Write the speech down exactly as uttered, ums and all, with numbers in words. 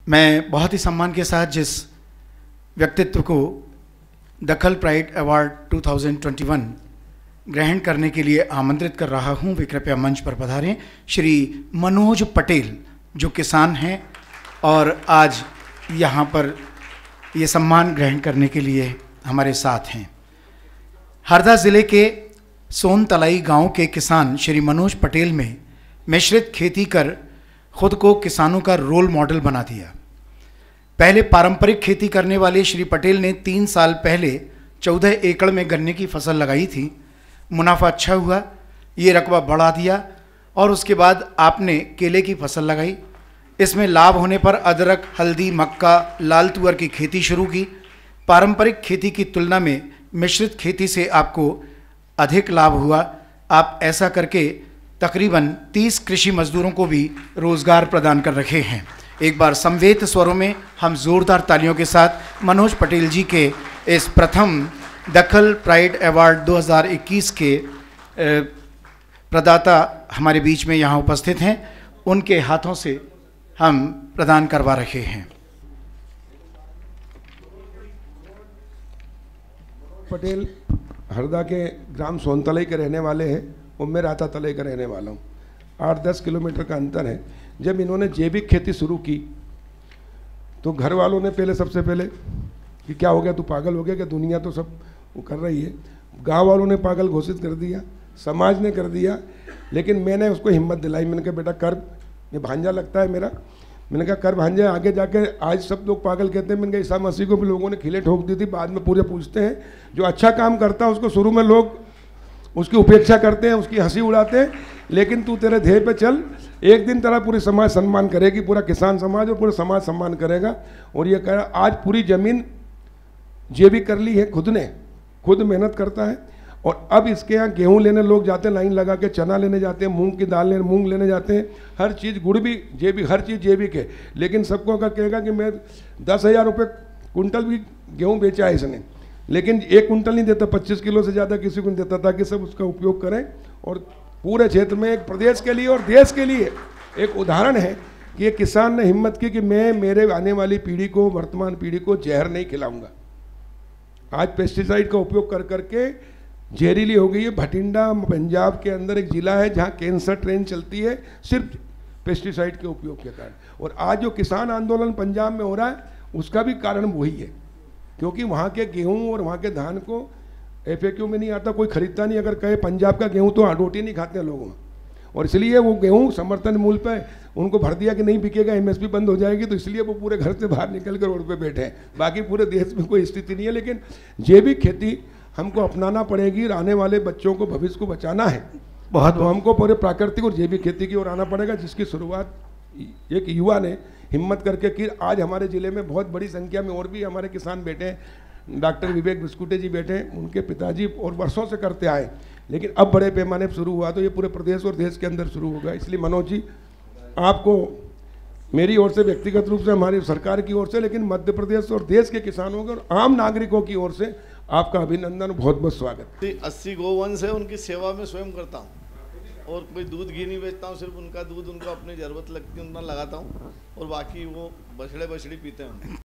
मैं बहुत ही सम्मान के साथ जिस व्यक्तित्व को दखल प्राइड अवार्ड दो हज़ार इक्कीस ग्रहण करने के लिए आमंत्रित कर रहा हूं, वे कृपया मंच पर पधारें। श्री मनोज पटेल जो किसान हैं और आज यहां पर ये सम्मान ग्रहण करने के लिए हमारे साथ हैं। हरदा ज़िले के सोनतलाई गांव के किसान श्री मनोज पटेल में मिश्रित खेती कर खुद को किसानों का रोल मॉडल बना दिया। पहले पारंपरिक खेती करने वाले श्री पटेल ने तीन साल पहले चौदह एकड़ में गन्ने की फसल लगाई थी। मुनाफा अच्छा हुआ, ये रकबा बढ़ा दिया और उसके बाद आपने केले की फसल लगाई। इसमें लाभ होने पर अदरक, हल्दी, मक्का, लाल तुअर की खेती शुरू की। पारंपरिक खेती की तुलना में मिश्रित खेती से आपको अधिक लाभ हुआ। आप ऐसा करके तकरीबन तीस कृषि मजदूरों को भी रोजगार प्रदान कर रखे हैं। एक बार समवेत स्वरों में हम जोरदार तालियों के साथ मनोज पटेल जी के इस प्रथम दखल प्राइड अवार्ड दो हज़ार इक्कीस के प्रदाता हमारे बीच में यहाँ उपस्थित हैं, उनके हाथों से हम प्रदान करवा रहे हैं। पटेल हरदा के ग्राम सोनतलाई के रहने वाले हैं और मैं राता तलाई का रहने वाला हूँ। आठ दस किलोमीटर का अंतर है। जब इन्होंने जैविक खेती शुरू की तो घर वालों ने पहले सबसे पहले कि क्या हो गया, तू पागल हो गया कि दुनिया तो सब वो कर रही है। गांव वालों ने पागल घोषित कर दिया, समाज ने कर दिया, लेकिन मैंने उसको हिम्मत दिलाई। मैंने कहा बेटा कर, ये भांजा लगता है मेरा। मैंने कहा कर भांजा। आगे जाके आज सब लोग पागल कहते हैं। मैंने कहा ईसा मसीह को भी लोगों ने खिले ठोक दी थी, बाद में पूरे पूछते हैं। जो अच्छा काम करता है उसको शुरू में लोग उसकी उपेक्षा करते हैं, उसकी हंसी उड़ाते हैं, लेकिन तू तेरे ध्येय पे चल, एक दिन तेरा पूरी समाज सम्मान करेगी, पूरा किसान समाज और पूरा समाज सम्मान करेगा। और ये कह आज पूरी जमीन जैविक कर ली है, खुद ने खुद मेहनत करता है। और अब इसके यहाँ गेहूं लेने लोग जाते हैं, लाइन लगा के चना लेने जाते हैं, मूंग की दाल लेने मूंग लेने जाते हैं, हर चीज़, गुड़ भी जैविक, हर चीज़ जैविक है। लेकिन सबको अगर कहेगा कि मैं दस हज़ार रुपये कुंटल भी गेहूँ बेचा है इसने, लेकिन एक कुंटल नहीं देता, पच्चीस किलो से ज़्यादा किसी को नहीं देता, ताकि सब उसका उपयोग करें। और पूरे क्षेत्र में एक प्रदेश के लिए और देश के लिए एक उदाहरण है कि एक किसान ने हिम्मत की कि मैं मेरे आने वाली पीढ़ी को, वर्तमान पीढ़ी को जहर नहीं खिलाऊंगा। आज पेस्टिसाइड का उपयोग कर करके जहरीली हो गई है। भटिंडा पंजाब के अंदर एक ज़िला है जहाँ कैंसर ट्रेन चलती है सिर्फ पेस्टिसाइड के उपयोग के कारण। और आज जो किसान आंदोलन पंजाब में हो रहा है उसका भी कारण वही है, क्योंकि वहाँ के गेहूं और वहाँ के धान को एफ ए क्यू में नहीं आता, कोई खरीदता नहीं। अगर कहे पंजाब का गेहूं तो रोटी नहीं खाते हैं लोग, और इसलिए वो गेहूं समर्थन मूल्य पे उनको भर दिया कि नहीं बिकेगा, एम एस पी बंद हो जाएगी, तो इसलिए वो पूरे घर से बाहर निकल कर रोड पे बैठे हैं। बाकी पूरे देश में कोई स्थिति नहीं है। लेकिन जैविक खेती हमको अपनाना पड़ेगी, आने वाले बच्चों को, भविष्य को बचाना है बहुत, तो हमको पूरे प्राकृतिक और जैविक खेती की ओर आना पड़ेगा, जिसकी शुरुआत एक युवा ने हिम्मत करके की। आज हमारे ज़िले में बहुत बड़ी संख्या में और भी हमारे किसान बैठे हैं। डॉक्टर विवेक बिस्कुटे जी बैठे हैं, उनके पिताजी और वर्षों से करते आए, लेकिन अब बड़े पैमाने पर शुरू हुआ तो ये पूरे प्रदेश और देश के अंदर शुरू होगा। इसलिए मनोज जी, आपको मेरी ओर से, व्यक्तिगत रूप से, हमारी सरकार की ओर से, लेकिन मध्य प्रदेश और देश के किसानों के और आम नागरिकों की ओर से आपका अभिनंदन, बहुत बहुत स्वागत। अस्सी गोवंश है, उनकी सेवा में स्वयं करता हूँ और कोई दूध घी नहीं बेचता हूँ। सिर्फ उनका दूध उनको अपनी ज़रूरत लगती है उतना लगाता हूँ और बाकी वो बछड़े बछड़ी पीते हैं।